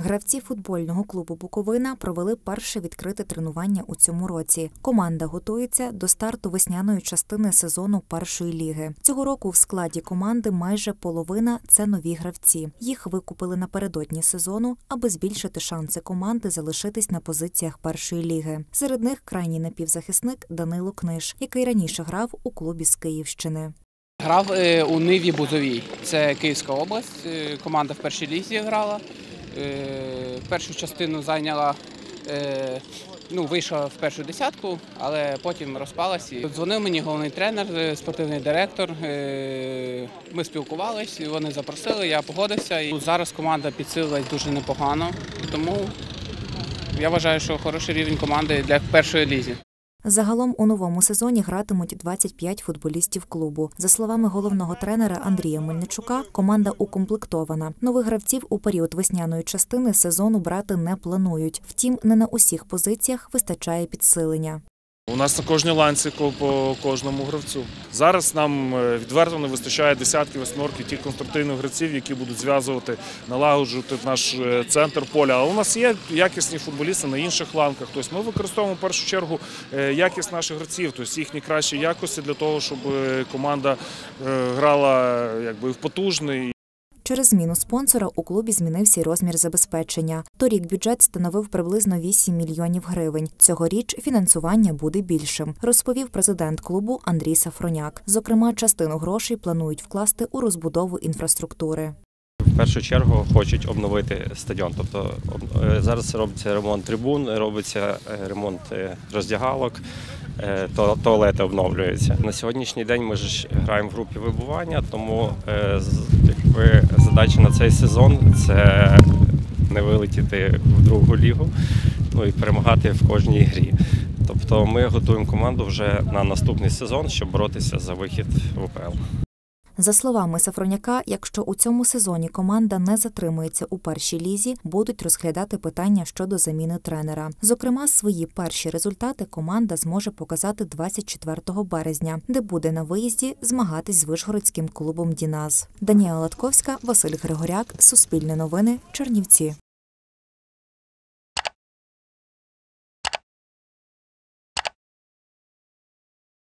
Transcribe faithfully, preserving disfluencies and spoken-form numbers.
Гравці футбольного клубу «Буковина» провели перше відкрите тренування у цьому році. Команда готується до старту весняної частини сезону першої ліги. Цього року в складі команди майже половина – це нові гравці. Їх викупили напередодні сезону, аби збільшити шанси команди залишитись на позиціях першої ліги. Серед них крайній напівзахисник Данило Книж, який раніше грав у клубі з Київщини. Грав у Ниві Бузовій. Це Київська область. Команда в першій лізі грала. Першу частину зайняла, ну, вийшла в першу десятку, але потім розпалась. Дзвонив мені головний тренер, спортивний директор. Ми спілкувалися, вони запросили, я погодився. І зараз команда підсилилась дуже непогано, тому я вважаю, що хороший рівень команди для першої лізі. Загалом у новому сезоні гратимуть двадцять п'ять футболістів клубу. За словами головного тренера Андрія Мельничука, команда укомплектована. Нових гравців у період весняної частини сезону брати не планують. Втім, не на усіх позиціях вистачає підсилення. У нас на кожній ланці по кожному гравцю. Зараз нам відверто не вистачає десятки, восьмерки тих конструктивних гравців, які будуть зв'язувати, налагоджувати наш центр поля. А у нас є якісні футболісти на інших ланках. Тобто ми використовуємо в першу чергу якість наших гравців, тобто їхні кращі якості для того, щоб команда грала якби в потужний. Через зміну спонсора у клубі змінився й розмір забезпечення. Торік бюджет становив приблизно вісім мільйонів гривень. Цьогоріч фінансування буде більшим, розповів президент клубу Андрій Сафроняк. Зокрема, частину грошей планують вкласти у розбудову інфраструктури. В першу чергу хочуть обновити стадіон. Тобто зараз робиться ремонт трибун, робиться ремонт роздягалок, туалети обновлюються. На сьогоднішній день ми ж граємо в групі вибування, тому якби задача на цей сезон – це не вилетіти в другу лігу, ну і перемагати в кожній грі. Тобто ми готуємо команду вже на наступний сезон, щоб боротися за вихід в УПЛ. За словами Сафроняка, якщо у цьому сезоні команда не затримується у першій лізі, будуть розглядати питання щодо заміни тренера. Зокрема, свої перші результати команда зможе показати двадцять четвертого березня, де буде на виїзді змагатись з вишгородським клубом «Діназ». Даніела Латковська, Василь Григоряк, Суспільне новини, Чернівці.